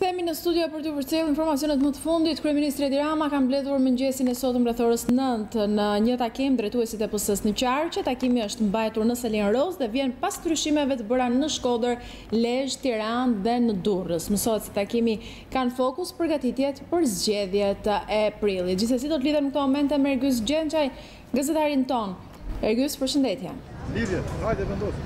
Kthehemi në studio për t'ju përcjellë informacionet më të fundit. Kryeministri Edi Rama ka mbledhur mëngjesin e sotëm rreth orës 9 në një takim drejtuesit e PS-s në Qarqe. Takimi është mbajtur në Selin Roz dhe vjen pas ndryshimeve të bëra në Shkodër, Lezhë, Tiranë dhe në Durrës. Mësohet se takimi kanë fokus përgatitjet për zgjedhjet e prillit. Gjithsesi do të lidhem në këtë moment me Ergjys Gjençaj, gazetarin ton. Ergjys, përshëndetje. Lidhje, hajde vendos.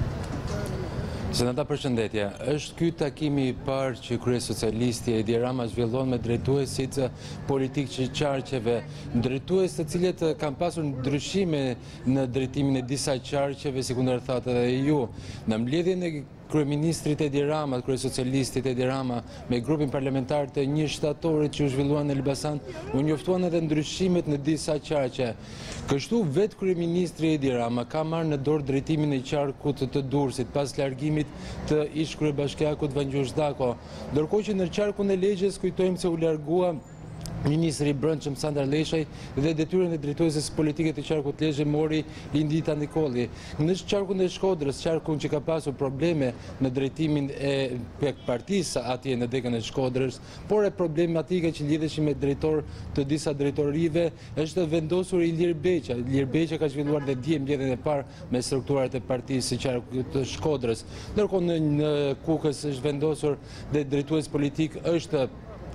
Senata, përshëndetje. Është ky takimi i parë që kryesocialisti Edi Rama zhvillon me drejtuesit politik të qarqeve, drejtues të cilët kanë pasur ndryshime në drejtimin e disa qarqeve, sikur thatë edhe ju. Në mbledhjen e kryeministrit Edi Rama, kryesocialistit Edi Rama, me grupin parlamentar të 1 shtatorit që u zhvilluan në Elbasan, u njoftuan edhe ndryshimet në disa qarqe. Kështu vetë kryeministri Edi Rama ka marrë në dorë drejtimin e qarkut të Durrësit pas largimit të ish kryebashkiakut Vangjush Dako, ndërkohë që në qarkun e Lezhës kujtojmë se u largua Ministri i Brendshëm Sandar Leshaj dhe detyrën e drejtueses politike të qarkut Lezhë mori Lindita Nikolli. Në qarkun e Shkodrës, qarkun që ka pasur probleme në drejtimin e partisë atje në dekën e Shkodrës, por e problematike që lidheshin me drejtor të disa drejtorive, është vendosur Ilir Beqa. Ilir Beqa ka zhvilluar dhe dje mbledhjen e parë me strukturat e partisë së qarkut të Shkodrës. Ndërkohë në Kukës është vendosur dhe drejtues politik është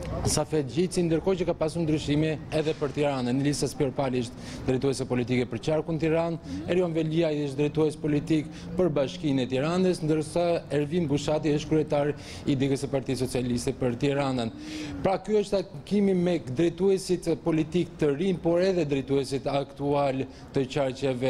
Safet Gjitsi, ndërkohë që ka pasur ndryshime edhe për Tiranën. Nilisa Spirpali është drejtuese politike për qarkun Tiranë, Erion Velia është drejtues politik për Bashkinë e Tiranës, ndërsa Ervin Bushati është kryetar i dikës së Partisë Socialiste për Tiranën. Pra ky është takimi me drejtuesit politik të rinj, por edhe drejtuesit aktual të qarqeve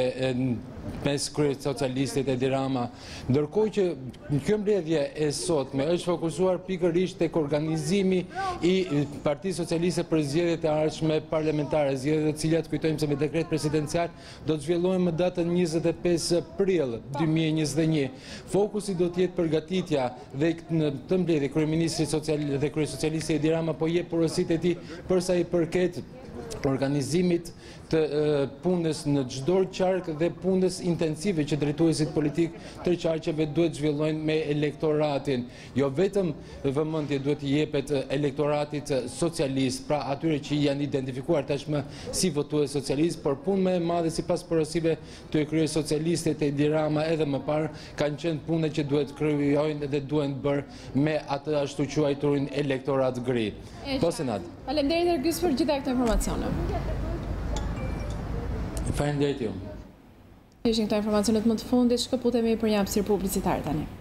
mes kryesocialistit Edi Rama. Ndërkohë që kjo mbledhje e sotme është fokusuar pikërisht tek organizimi i Partisë Socialiste për zgjedhjet e ardhshme parlamentare, zgjedhjet të cilat kujtojmë se me dekret presidencial do të zhvillohen më datën 25 prill 2021. Fokusi do të jetë përgatitja dhe në të mbledhje kryeministri dhe kryesocialisti Edi Rama po jep porositë e tij për sa i përket organizimit të punës në çdo qark dhe punës intensive që drejtuesit politik të qarqeve duhet zhvillojnë me elektoratin. Jo vetëm vëmendje duhet i jepet elektoratit socialist, pra atyre që janë identifikuar tashmë si votues socialist, por punë më e madhe sipas porosive të kryesocialistit Edi Rama edhe më parë kanë qenë punët që duhet kryejnë dhe duhen bërë me atë ashtu quajturin elektorat gri. Po senat. Faleminderit Ergjys për gjitha këto informacione. Faleminderit ju. Ishin këto informacionet më të fundit, shkëputemi për një hapësirë publicitare tani.